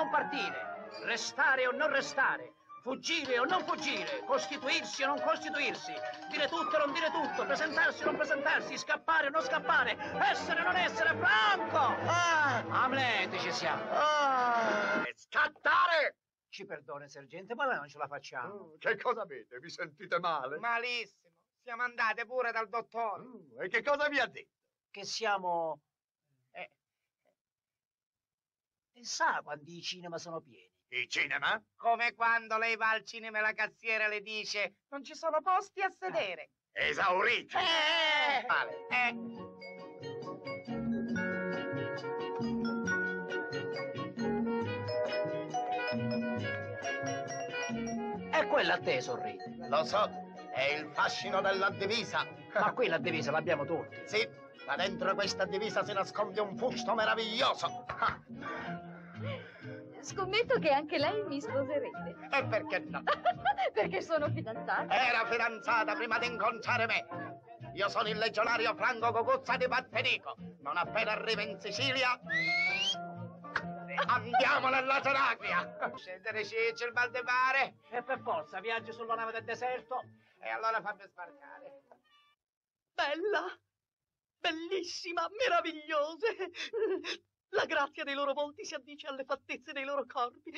non partire, restare o non restare, fuggire o non fuggire, costituirsi o non costituirsi, dire tutto o non dire tutto, presentarsi o non presentarsi, scappare o non scappare, essere o non essere, Franco! Hamlet, ci siamo. E scattare! Ci perdoni, sergente, ma noi non ce la facciamo. Che cosa avete? Vi sentite male? Malissimo. Siamo andate pure dal dottore. E che cosa vi ha detto? Che siamo... E sa quando i cinema sono pieni? I cinema? Come quando lei va al cinema e la cassiera le dice non ci sono posti a sedere. Esauriti. Vale. E quella a te sorride. Lo so, è il fascino della divisa. Ma qui la divisa l'abbiamo tutti. Sì, ma dentro questa divisa si nasconde un fusto meraviglioso. Scommetto che anche lei mi sposerebbe. E perché no? Perché sono fidanzata. Era fidanzata prima di incontrare me. Io sono il legionario Franco Guguzza di Battenico. Non appena arriva in Sicilia... Andiamo nella Teracria! Scendere c'è il Valdemare. E per forza, viaggi sulla nave del deserto. E allora fammi sbarcare. Bella, bellissima, meravigliose. La grazia dei loro volti si addice alle fattezze dei loro corpi.